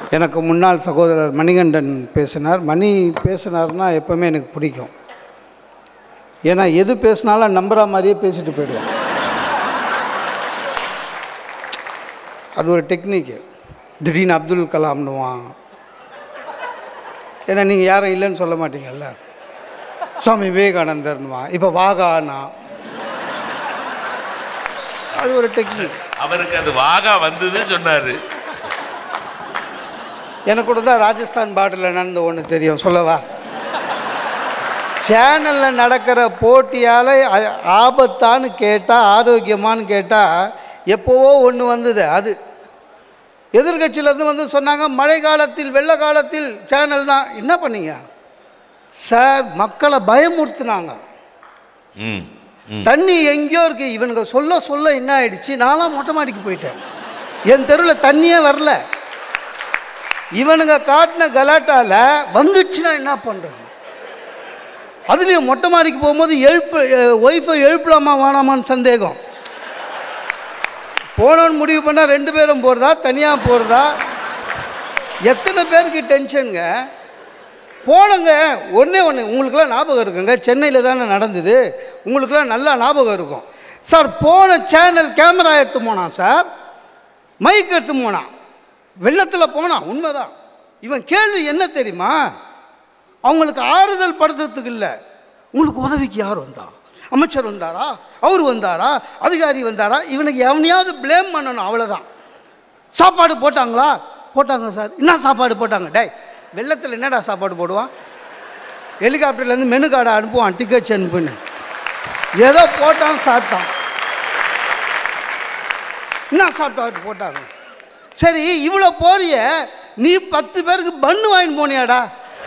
எனக்கு முன்னாள் சகோதரர் மணிகண்டன் பேசினார். மணி பேசினார்னா எப்போவுமே எனக்கு பிடிக்கும். ஏன்னா எது பேசினாலும் நம்புகிற மாதிரியே பேசிட்டு போயிடுவான். அது ஒரு டெக்னிக்கு. திடீர்னு அப்துல் கலாம்னுவான். ஏன்னா நீங்கள் யாரும் இல்லைன்னு சொல்ல மாட்டீங்கல்ல. சுவாமி விவேகானந்தர்னுவான். இப்போ வாகானா, அது ஒரு டெக்னிக். அவருக்கு அது வாகா வந்தது சொன்னார். எனக்கு கூட தான் ராஜஸ்தான் பார்டரில் நடந்த ஒன்று தெரியும், சொல்லவா? சேனலில் நடக்கிற போட்டியால் ஆபத்தான்னு கேட்டால், ஆரோக்கியமானு கேட்டால், எப்போவோ ஒன்று வந்தது. அது எதிர்கட்சியிலேருந்து வந்து சொன்னாங்க, மழை காலத்தில் வெள்ள காலத்தில் சேனல் தான். என்ன பண்ணீங்க சார்? மக்களை பயமுறுத்துனாங்க. தண்ணி எங்கேயோ இருக்குது. இவனுங்க சொல்ல சொல்ல என்ன ஆயிடுச்சு, நான்லாம் மொட்டை மாடிக்கு போயிட்டேன். என் தெருவில் தண்ணியே வரல. இவனுங்க காட்டின கலாட்டால வந்துடுச்சுன்னா என்ன பண்ணுறது? அதுலேயும் மொட்டை மாடிக்கு போகும்போது ஒய்ஃபை எழுப்பலாமா வேணாமான்னு சந்தேகம். போனோன்னு முடிவு பண்ணால் 2 பேரும் போகிறதா தனியாக போகிறதா? எத்தனை பேருக்கு டென்ஷனுங்க. போனங்க ஒன்று உங்களுக்கெல்லாம் ஞாபகம் இருக்குங்க. சென்னையில் தானே நடந்தது, உங்களுக்கெல்லாம் நல்லா ஞாபகம் இருக்கும் சார். போன சேனல் கேமரா எடுத்து போனான் சார், மைக் எடுத்து போனான், வெள்ளத்தில் போனான். உண்மைதான். இவன் கேள்வி என்ன தெரியுமா? அவங்களுக்கு ஆறுதல் படுத்துறதுக்கு இல்லை, உங்களுக்கு உதவிக்கு யார் வந்தா? அமைச்சர் வந்தாரா, அவர் வந்தாரா, அதிகாரி வந்தாரா? இவனுக்கு எவனையாவது பிளேம் பண்ணணும், அவ்வளோதான். சாப்பாடு போட்டாங்களா? போட்டாங்க சார். என்ன சாப்பாடு போட்டாங்க? டேய், வெள்ளத்தில் என்னடா சாப்பாடு போடுவான்? ஹெலிகாப்டர்லேருந்து மெனு கார்டை அனுப்புவான், டிக்கெட்ஸ் அனுப்புன்னு. ஏதோ போட்டான், சாப்பிட்டான். என்ன சாப்பிட்டா போட்டாங்க? சரி, இவ்வளோ போறிய நீ 10 பேருக்கு பண்ணு வாங்கிட்டு போனியாடா?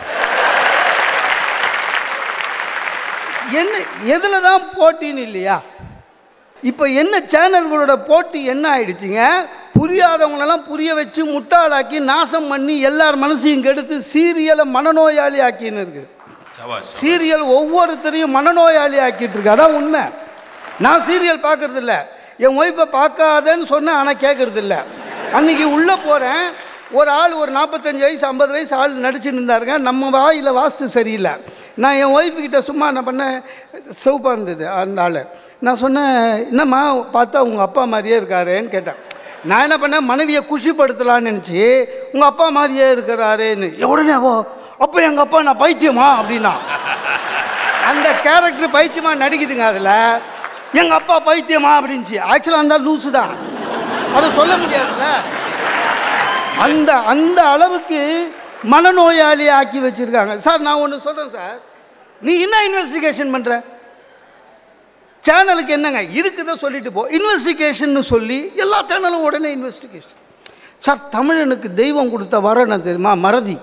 என்ன எதில் தான் போட்டின்னு இல்லையா? இப்போ என்ன சேனல்களோட போட்டி என்ன ஆயிடுச்சுங்க? புரியாதவங்களெல்லாம் புரிய வச்சு முட்டாளாக்கி நாசம் பண்ணி எல்லார் மனசையும் கெடுத்து சீரியலை மனநோயாளி ஆக்கின்னு இருக்கு. சீரியல் ஒவ்வொருத்தரையும் மனநோயாளி ஆக்கிட்டு இருக்கு. அதான் உண்மை. நான் சீரியல் பார்க்கறது இல்லை, என் ஒய்ஃபை பார்க்காதேன்னு சொன்னேன், ஆனால் கேட்கறது இல்லை. அன்றைக்கி உள்ளே போகிறேன், ஒரு ஆள் ஒரு 45 வயசு 50 வயசு ஆள் நடிச்சுட்டு இருந்தாருங்க. நம்ம வாயில் வாஸ்து சரியில்லை. நான் என் ஒய்ஃபுக்கிட்ட சும்மா என்ன பண்ணேன், சிவப்பாக இருந்தது அந்த ஆள். நான் சொன்னேன், என்னம்மா பார்த்தா உங்கள் அப்பா மாதிரியே இருக்காருன்னு கேட்டேன். நான் என்ன பண்ணேன், மனைவியை குஷிப்படுத்தலான்னு நினச்சி உங்கள் அப்பா மாதிரியே இருக்கிறாருன்னு. உடனே அப்போ எங்கள் அப்பா நான் பைத்தியமா அப்படின்னா, அந்த கேரக்டர் பைத்தியமாக நடிக்குதுங்க. அதில் எங்கள் அப்பா பைத்தியமா அப்படின்ச்சு. ஆக்சுவலாக இருந்தால் லூஸு தான், அதை சொல்ல முடியாதுல்ல. அந்த அளவுக்கு மனநோயாளி ஆக்கி வச்சுருக்காங்க சார். நான் ஒன்று சொல்கிறேன் சார், நீ என்ன இன்வெஸ்டிகேஷன் பண்ணுற? சேனலுக்கு என்னங்க இருக்குதோ சொல்லிட்டு போ. இன்வெஸ்டிகேஷன் சொல்லி எல்லா சேனலும் உடனே இன்வெஸ்டிகேஷன். சார், தமிழனுக்கு தெய்வம் கொடுத்த வரம் என்ன தெரியுமா? மறதி.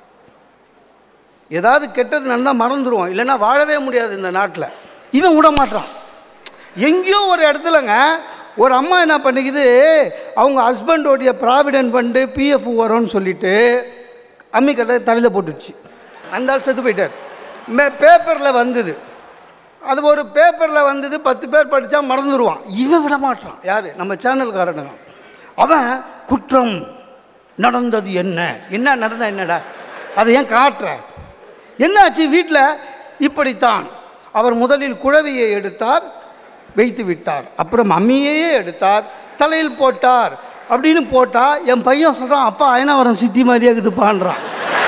ஏதாவது கெட்டது நடந்தால் மறந்துடுவோம், இல்லைன்னா வாழவே முடியாது இந்த நாட்டில். இவன் விட மாட்டான். எங்கேயோ ஒரு இடத்துலங்க ஒரு அம்மா என்ன பண்ணிக்குது, அவங்க ஹஸ்பண்டோடைய ப்ராவிடென்ட் ஃபண்டு பிஎஃப் வரும்னு சொல்லிட்டு அம்மிக்கல்லை தலையில் போட்டுடுச்சு. அந்த ஆள் செத்து போயிட்டார். பேப்பரில் வந்தது, அது ஒரு பேப்பரில் வந்தது, 10 பேர் படித்தா மறந்துடுவான். இவன் விட மாட்டான். யார்? நம்ம சேனல்காரனுங்க. அவன் குற்றம் நடந்தது என்ன நடந்தா என்னடா, அதை ஏன் காட்டுற? என்னாச்சு வீட்டில்? இப்படித்தான். அவர் முதலில் குழவியை எடுத்தார், வைத்து விட்டார். அப்புறம் அம்மியையே எடுத்தார், தலையில் போட்டார் அப்படின்னு போட்டால் என் பையன் சொல்கிறான், அப்பா அயனாவரம் சித்தி மாதிரியே இருக்குதுப்பான்றான்.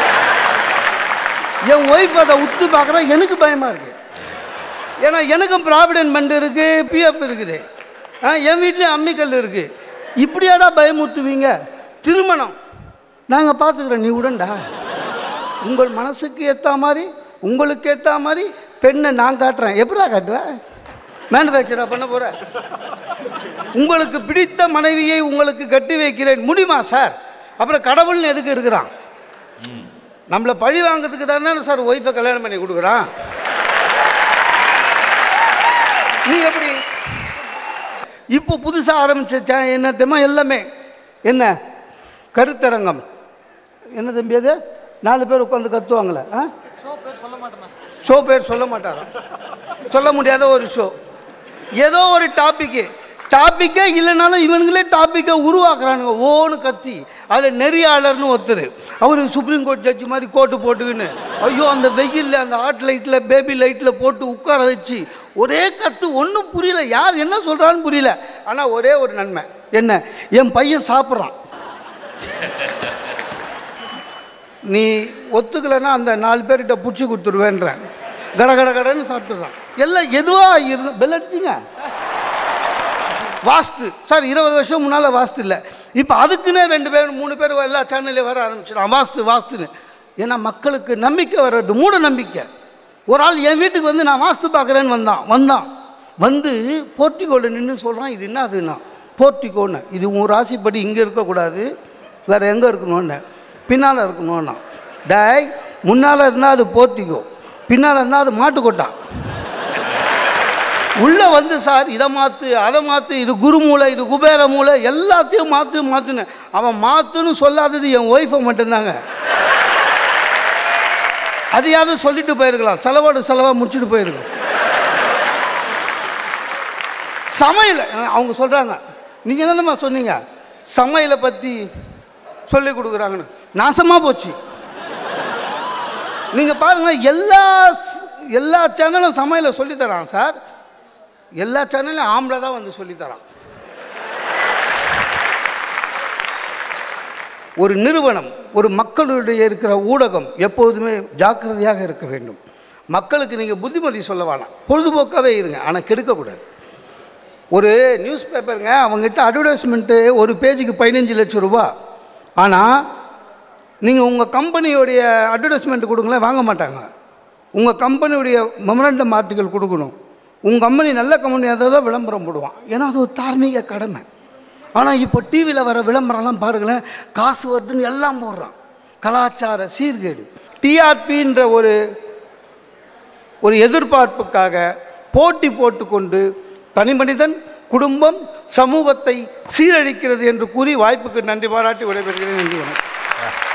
என் ஒய்ஃப் அதை உத்து பார்க்குறா, எனக்கு பயமாக இருக்குது. ஏன்னா எனக்கும் ப்ராவிடென்ட் ஃபண்ட் இருக்குது, பிஎஃப் இருக்குது, என் வீட்லேயும் அம்மிக்கல் இருக்குது. இப்படியாடா பயமுறுத்துவீங்க? திருமணம் நாங்கள் பார்த்துக்குறோம், நீ உடன்டா. உங்கள் மனசுக்கு ஏற்ற மாதிரி, உங்களுக்கு ஏற்ற மாதிரி பெண்ணை நான் காட்டுறேன். எப்படா காட்டுவேன்? மேனுஃபேக்சராக பண்ண போகிற? உங்களுக்கு பிடித்த மனைவியை உங்களுக்கு கட்டி வைக்கிறேன் முடியுமா சார்? அப்புறம் கடவுள்னு எதுக்கு இருக்கிறான்? நம்மளை பழி வாங்கிறதுக்கு தானே சார் ஒய்ஃபை கல்யாணம் பண்ணி கொடுக்குறான். நீ எப்படி? இப்போ புதுசாக ஆரம்பிச்ச என்ன தெரியுமா? எல்லாமே என்ன கருத்தரங்கம் என்ன தம்பி? அது 4 பேர் உட்காந்து கத்துவாங்களே, ஷோ பேர் சொல்ல மாட்டாரா? சொல்ல முடியாத ஒரு ஷோ, ஏதோ ஒரு டாபிக்கு டாப்பிக்கே இல்லைனாலும் இவனுங்களே டாப்பிக்கை உருவாக்குறானுங்க. ஓன்னு கத்தி அதில் நெறியாளர்னு ஒருத்தர், அவர் சுப்ரீம் கோர்ட் ஜட்ஜி மாதிரி கோட்டு போட்டுக்கின்னு ஐயோ அந்த வெயிலில் அந்த ஹாட் லைட்டில் பேபி லைட்டில் போட்டு உட்கார வச்சு ஒரே கத்து. ஒன்றும் புரியல, யார் என்ன சொல்கிறான்னு புரியல. ஆனால் ஒரே ஒரு நன்மை என்ன, என் பையன் சாப்பிட்றான். நீ ஒத்துக்கலைன்னா அந்த 4 பேர்கிட்ட பிடிச்சி கொடுத்துருவேன்றேன். கட கட கடன்னு சாப்பிட்டுறான். எல்லாம் எதுவாக இருந்து பெல் அடிச்சிங்க. வாஸ்து சார் 20 வருஷம் முன்னால் வாஸ்து இல்லை, இப்போ அதுக்குன்னே 2 பேர் 3 பேர் எல்லா சேனல்லையும் வர ஆரம்பிச்சிடும் வாஸ்துன்னு. ஏன்னா மக்களுக்கு நம்பிக்கை வர்றது மூட நம்பிக்கை. ஒரு ஆள் என் வீட்டுக்கு வந்து நான் வாஸ்து பார்க்குறேன்னு வந்தான் வந்து போர்ட்டிகோவில் நின்று சொல்கிறான், இது என்ன அதுன்னா போர்ட்டிகோன்னு, இது உன் ராசிப்படி இங்கே இருக்கக்கூடாது, வேறு எங்கே இருக்கணும்னு, பின்னால் இருக்கணும்னா. டேய், முன்னால் இருந்தால் அது போர்ட்டிகோ, பின்னால் இருந்தால் அது மாட்டுக்கொட்டா. உள்ளே வந்து சார் இதை மாற்று அதை மாற்று, இது குரு மூளை இது குபேர மூளை, எல்லாத்தையும் மாற்றுன்னு அவன் மாற்றுன்னு சொல்லாதது என் ஒய்ஃபை மட்டும்தாங்க. அதையாவது சொல்லிட்டு போயிருக்கலாம், செலவாக முடிச்சுட்டு போயிருக்கலாம். சமையல் அவங்க சொல்கிறாங்க, நீங்கள் என்னம்மா சொன்னீங்க சமையலை பற்றி சொல்லி கொடுக்குறாங்கன்னு, நாசமாக போச்சு. நீங்கள் பாருங்கள், எல்லா சேனலும் சமையலை சொல்லித்தரான் சார். எல்லா சேனலும் ஆம்பளை தான் வந்து சொல்லித்தரான். ஒரு நிறுவனம், ஒரு மக்களுடைய இருக்கிற ஊடகம் எப்போதுமே ஜாக்கிரதையாக இருக்க வேண்டும். மக்களுக்கு நீங்கள் புத்திமதி சொல்ல வேணாம், பொழுதுபோக்காகவே இருங்க, ஆனால் கெடுக்கக்கூடாது. ஒரு நியூஸ் பேப்பருங்க, அவங்ககிட்ட அட்வர்டைஸ்மெண்ட்டு ஒரு பேஜுக்கு 15 லட்சம் ரூபா. ஆனால் நீங்கள் உங்கள் கம்பெனியோடைய அட்வர்டைஸ்மெண்ட் கொடுங்களேன், வாங்க மாட்டாங்க. உங்கள் கம்பெனியுடைய மெமரண்டம் ஆர்டிக்கல் கொடுக்கணும். உங்கள் கம்பெனி நல்ல கம்பெனியாக தான் விளம்பரம் போடுவான், ஏன்னா அது ஒரு தார்மீக கடமை. ஆனால் இப்போ டிவியில் வர விளம்பரம்லாம் பாருங்களேன், காசு வருதுன்னு எல்லாம் போடுறான். கலாச்சார சீர்கேடு. டிஆர்பின்ற ஒரு எதிர்பார்ப்புக்காக போட்டி போட்டுக்கொண்டு தனி மனிதன் குடும்பம் சமூகத்தை சீரழிக்கிறது என்று கூறி வாய்ப்புக்கு நன்றி பாராட்டி விடைபெறுகிறேன். நன்றி, வணக்கம்.